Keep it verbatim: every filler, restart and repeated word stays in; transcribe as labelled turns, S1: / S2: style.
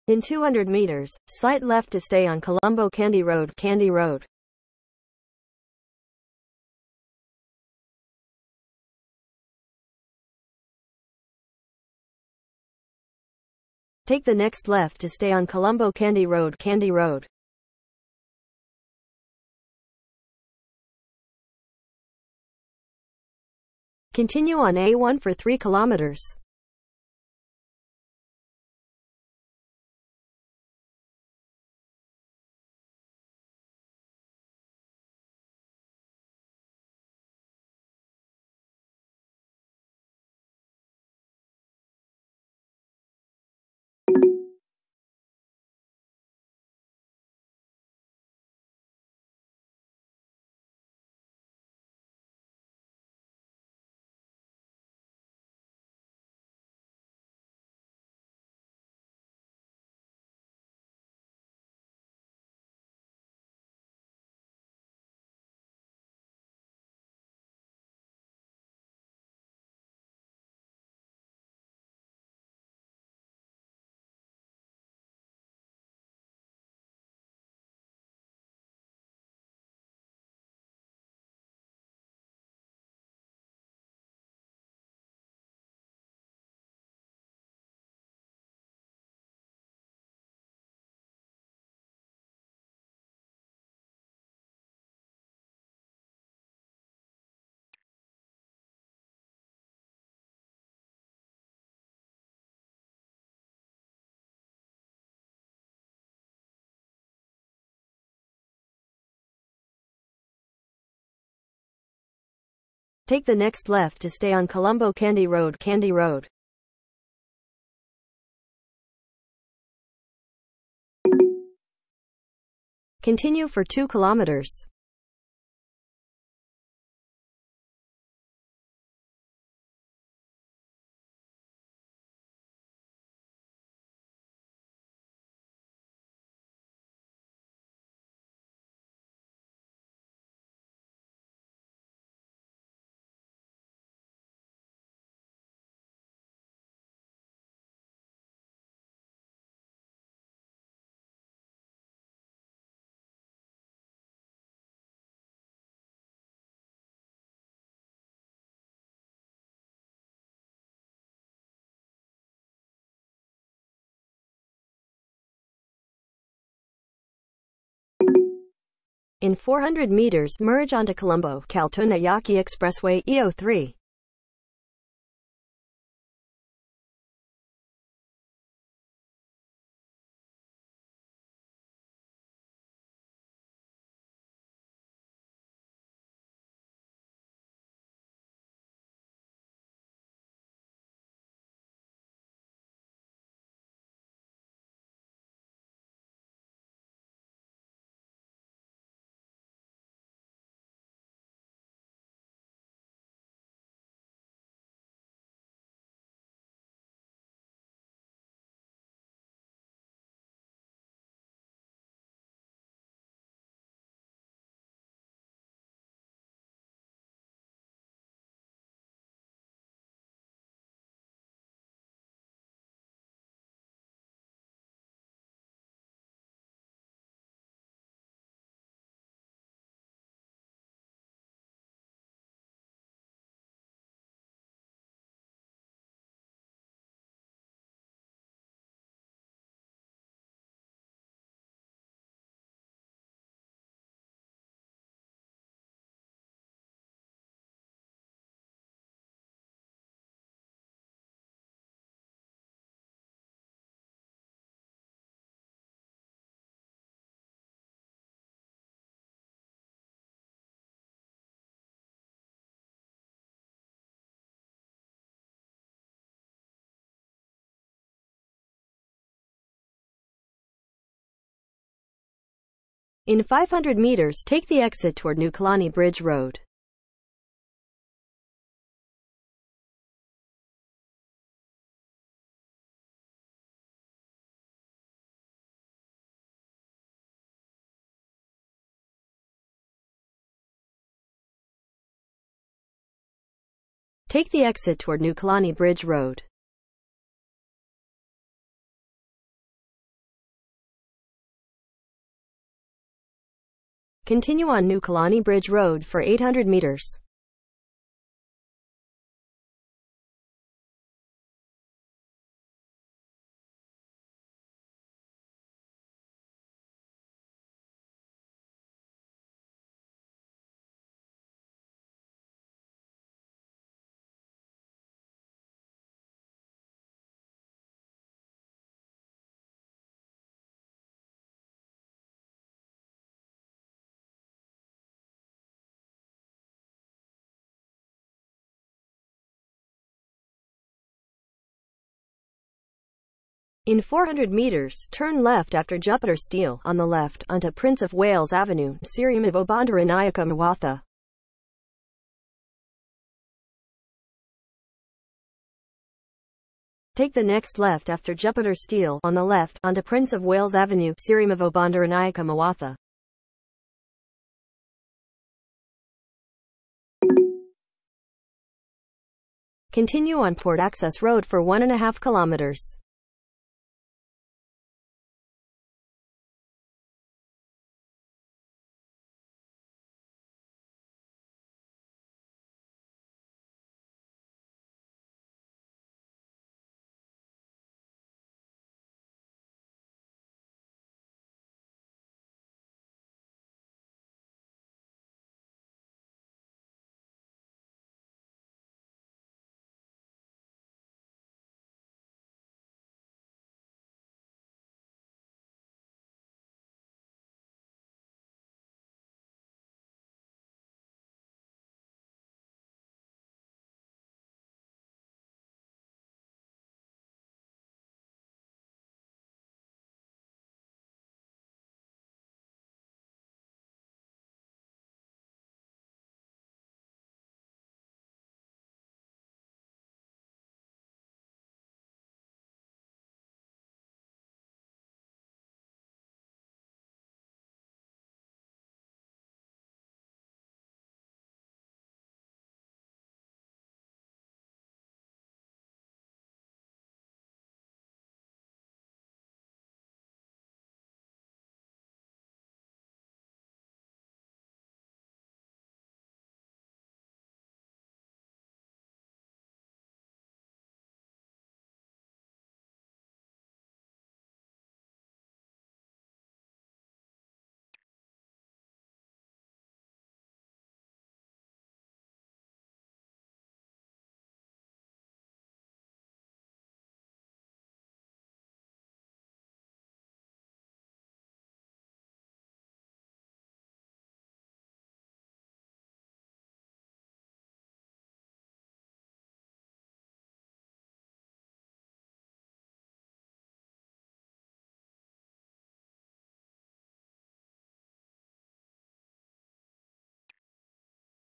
S1: In two hundred meters, slight left to stay on Colombo Candy Road, Candy Road. Take the next left to stay on Colombo Candy Road, Candy Road. Continue on A one for three kilometers. Take the next left to stay on Colombo Candy Road, Candy Road. Continue for two kilometers. In four hundred meters, merge onto Colombo, Kaltunayaki Expressway, E O three. In five hundred meters, take the exit toward New Kalani Bridge Road. Take the exit toward New Kalani Bridge Road. Continue on New Kalani Bridge Road for eight hundred meters. In four hundred meters, turn left after Jupiter Steel, on the left, onto Prince of Wales Avenue, Sirimavo Bandaranaike Mawatha. Take the next left after Jupiter Steel, on the left, onto Prince of Wales Avenue, Sirimavo Bandaranaike Mawatha. Continue on Port Access Road for one and a half kilometers.